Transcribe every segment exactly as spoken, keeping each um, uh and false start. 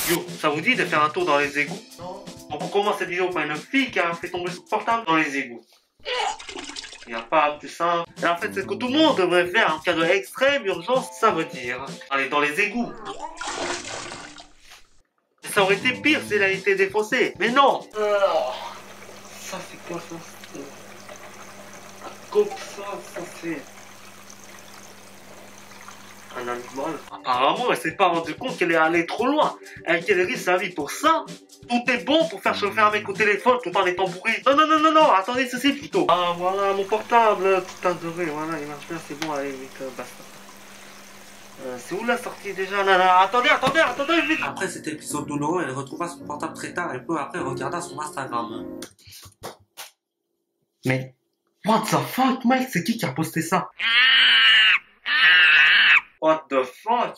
Yo, ça vous dit de faire un tour dans les égouts? Non. On commence cette vidéo par une fille qui a fait tomber son portable dans les égouts. Il n'y a pas plus simple. Et en fait, c'est ce que tout le monde devrait faire en cas de extrême urgence, ça veut dire aller dans les égouts. Ça aurait été pire si elle a été défaussée. Mais non. Euh, ça c'est quoi ça? Comme ça, ça c'est un animal. Apparemment, elle s'est pas rendue compte qu'elle est allée trop loin. Elle qu'elle risque sa vie pour ça. Tout est bon pour faire chauffer un mec au téléphone tout en étant bourré. Non, non, non, non, non, attendez ceci plutôt. Ah, voilà mon portable, tout adoré, voilà, il marche bien, c'est bon, allez, vite, euh, basta. Euh, c'est où la sortie déjà? Là, là, attendez, attendez, attendez, vite. Après cet épisode douloureux, elle retrouva son portable très tard et peu après regarda son Instagram. Mais, what the fuck, mec, c'est qui qui a posté ça? What the fuck?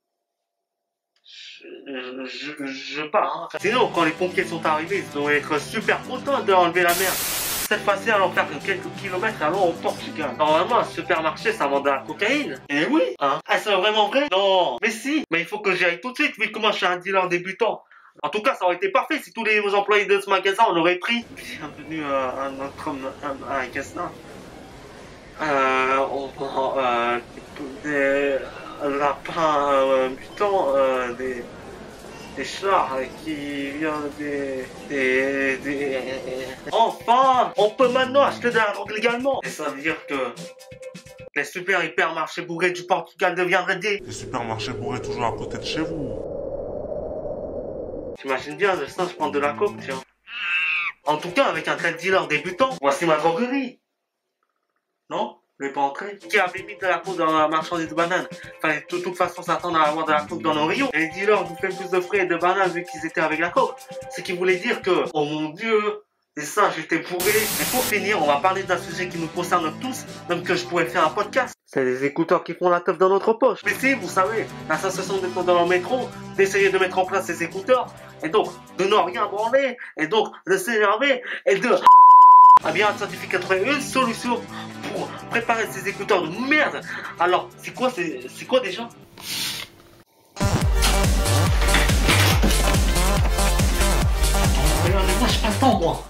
Je, je, je pars. Hein. Sinon, quand les pompiers sont arrivés, ils doivent être super contents d'enlever la merde. Cette fois-ci, allons faire quelques kilomètres allons au Portugal. Normalement, un supermarché, ça vend de la cocaïne. Eh oui, hein. Ah, c'est vraiment vrai? Non. Mais si. Mais il faut que j'y aille tout de suite, vu que moi, je suis un dealer débutant. En tout cas, ça aurait été parfait si tous les employés de ce magasin en auraient pris. Bienvenue à notre magasin. Euh, on vend euh, des lapins euh, mutants, euh, des, des chats qui viennent des, des, des... Enfin, on peut maintenant acheter de la drogue légalement. Et ça veut dire que les super hypermarchés bourrés du Portugal deviendraient des... Les supermarchés bourrés toujours à côté de chez vous. T'imagines bien, de ça, je prends de la coke, tiens. En tout cas, avec un tel dealer débutant, voici ma droguerie. Non? Vous voulez pas entrer? Qui avait mis de la coke dans la marchandise de bananes? Fallait de toute façon s'attendre à avoir de la coke dans nos rayons. Et les dealers nous fait plus de frais et de bananes vu qu'ils étaient avec la coke. Ce qui voulait dire que, oh mon dieu, les singes étaient bourrés. Et pour finir, on va parler d'un sujet qui nous concerne tous, même que je pourrais faire un podcast. C'est les écouteurs qui font la teuf dans notre poche. Mais si, vous savez, la sensation d'être dans le métro, d'essayer de mettre en place ces écouteurs, et donc de ne rien branler, et donc de s'énerver, et de... Ah bien, Scientifique a trouvé une solution pour préparer ces écouteurs de merde. Alors, c'est quoi, c'est c'est quoi déjà? Regardez, moi j'ai pas le temps, moi.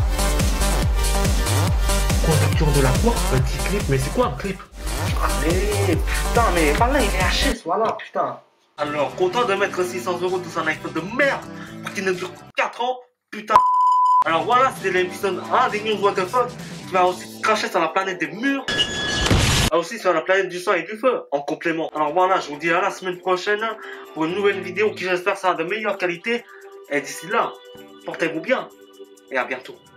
Conducteur de la quoi? Petit clip, mais c'est quoi un clip? Allez, putain, mais par là il est H S, voilà, putain. Alors, content de mettre six cents euros dans un iPhone de merde pour qu'il ne dure quatre ans, putain. Alors voilà, c'était l'épisode un des News What the Fuck qui va aussi cracher sur la planète des murs. Aussi sur la planète du sang et du feu, en complément. Alors voilà, je vous dis à la semaine prochaine pour une nouvelle vidéo qui j'espère sera de meilleure qualité. Et d'ici là, portez-vous bien et à bientôt.